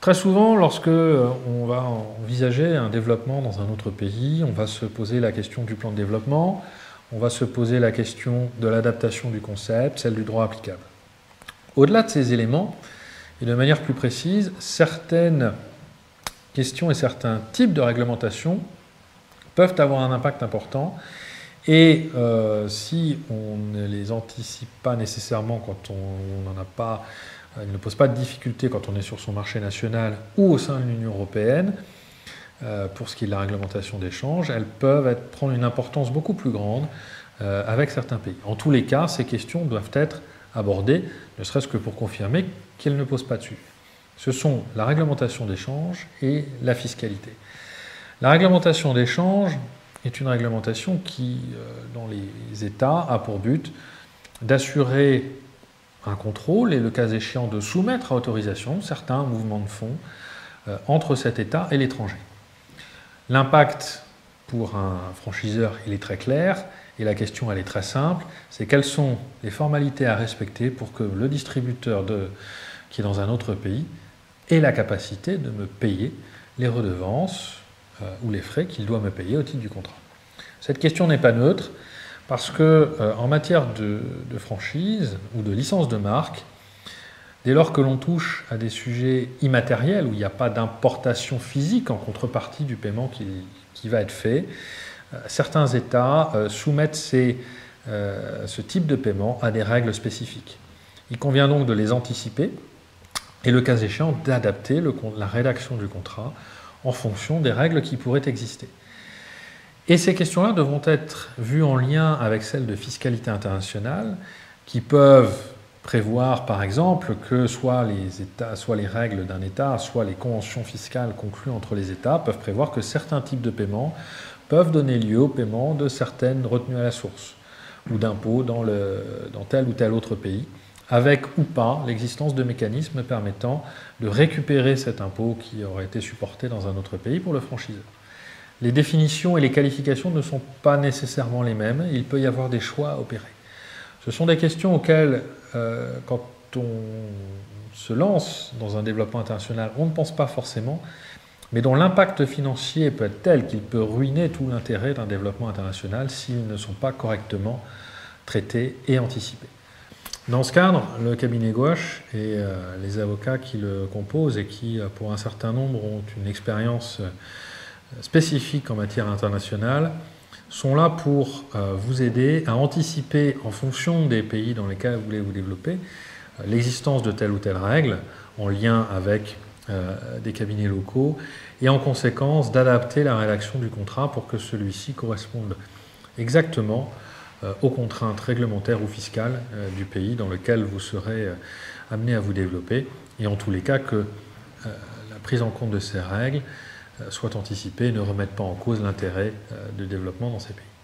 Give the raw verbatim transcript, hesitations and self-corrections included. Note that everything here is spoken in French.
Très souvent, lorsque on va envisager un développement dans un autre pays, on va se poser la question du plan de développement, on va se poser la question de l'adaptation du concept, celle du droit applicable. Au-delà de ces éléments, et de manière plus précise, certaines questions et certains types de réglementation peuvent avoir un impact important et euh, si on ne les anticipe pas nécessairement quand on n'en a pas, il ne pose pas de difficultés quand on est sur son marché national ou au sein de l'Union européenne, euh, pour ce qui est de la réglementation d'échange, elles peuvent être, prendre une importance beaucoup plus grande euh, avec certains pays. En tous les cas, ces questions doivent être abordées, ne serait-ce que pour confirmer qu'elles ne posent pas de sujet. Ce sont la réglementation d'échange et la fiscalité. La réglementation d'échange est une réglementation qui, dans les États, a pour but d'assurer un contrôle et, le cas échéant, de soumettre à autorisation certains mouvements de fonds entre cet État et l'étranger. L'impact pour un franchiseur, il est très clair, et la question, elle est très simple, c'est quelles sont les formalités à respecter pour que le distributeur de, qui est dans un autre pays ait la capacité de me payer les redevances euh, ou les frais qu'il doit me payer au titre du contrat. Cette question n'est pas neutre parce que euh, en matière de, de franchise ou de licence de marque, dès lors que l'on touche à des sujets immatériels où il n'y a pas d'importation physique en contrepartie du paiement qui, qui va être fait, euh, certains États euh, soumettent ces, euh, ce type de paiement à des règles spécifiques. Il convient donc de les anticiper et, le cas échéant, d'adapter la rédaction du contrat en fonction des règles qui pourraient exister. Et ces questions-là devront être vues en lien avec celles de fiscalité internationale qui peuvent prévoir, par exemple, que soit les, États, soit les règles d'un État, soit les conventions fiscales conclues entre les États peuvent prévoir que certains types de paiements peuvent donner lieu au paiement de certaines retenues à la source ou d'impôts dans, le, dans tel ou tel autre pays, avec ou pas l'existence de mécanismes permettant de récupérer cet impôt qui aurait été supporté dans un autre pays pour le franchiseur. Les définitions et les qualifications ne sont pas nécessairement les mêmes, il peut y avoir des choix à opérer. Ce sont des questions auxquelles, euh, quand on se lance dans un développement international, on ne pense pas forcément, mais dont l'impact financier peut être tel qu'il peut ruiner tout l'intérêt d'un développement international s'ils ne sont pas correctement traités et anticipés. Dans ce cadre, le cabinet Gouache et euh, les avocats qui le composent et qui, pour un certain nombre, ont une expérience euh, spécifiques en matière internationale, sont là pour euh, vous aider à anticiper, en fonction des pays dans lesquels vous voulez vous développer, euh, l'existence de telle ou telle règle, en lien avec euh, des cabinets locaux, et en conséquence d'adapter la rédaction du contrat pour que celui-ci corresponde exactement euh, aux contraintes réglementaires ou fiscales euh, du pays dans lequel vous serez euh, amené à vous développer, et en tous les cas que euh, la prise en compte de ces règles soit anticipée et ne remette pas en cause l'intérêt de développement dans ces pays.